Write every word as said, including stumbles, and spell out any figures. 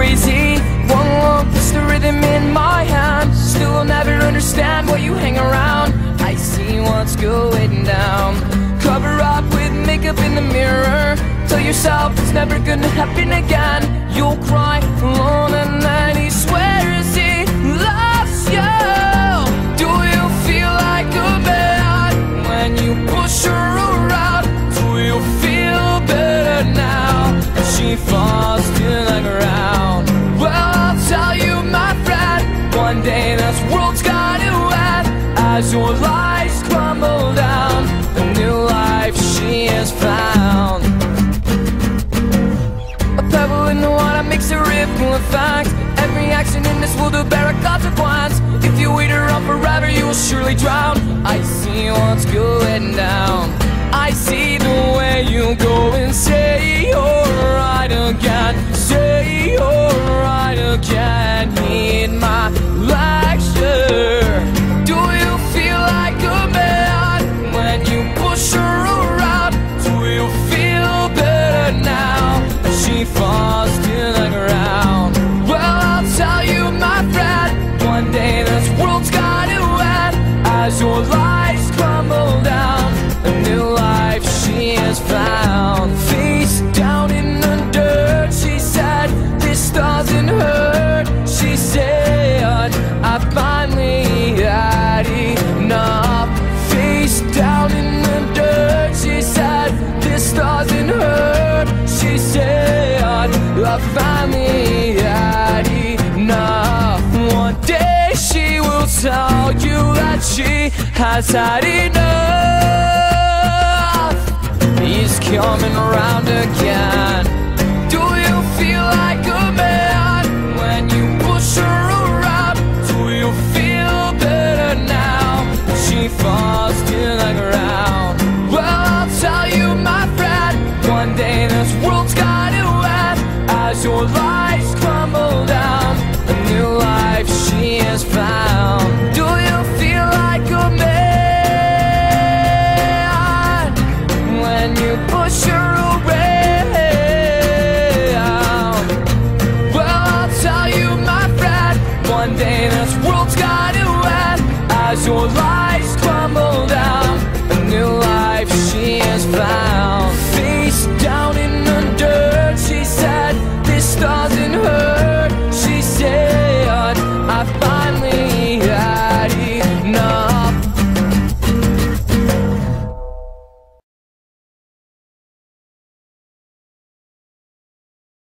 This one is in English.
crazy. One look puts the rhythm in my hand. Still I'll never understand why you hang around. I see what's going down. Cover up with makeup in the mirror. Tell yourself it's never gonna happen again. You'll cry alone and then he swears he loves you. Do you feel like a man when you push her around? Do you feel better now? She falls to the ground. Well, I'll tell you, my friend, one day this world's gonna end. As your lies crumble down, a new life she has found. A pebble in the water makes a ripple effect. Every action in this world will bear a consequence. If you wait around forever, you will surely drown. I see what's going down. I see the way you go and say you're right again. Say you're right again. Need my lecture. Do you feel like a man when you push her around? Do you feel better now? She falls to the ground. Well, I'll tell you, my friend, one day this world's gonna end. As your lies crumble down, a new life she has found. Face down in the dirt, she said, this doesn't hurt. She said, I finally had enough. Face down in the dirt, she said, this doesn't hurt. She said, I finally had enough. One day she will tell you that she has had enough. He's coming around again. Do you feel like a man when you push her around? Do you feel better now? She falls to the ground. Well, I'll tell you, my friend, one day this world's gonna end. As your lies crumble down, a new life she has found. Do you feel like a man when you push her around? Well, I'll tell you, my friend, one day this world's gonna end. As your life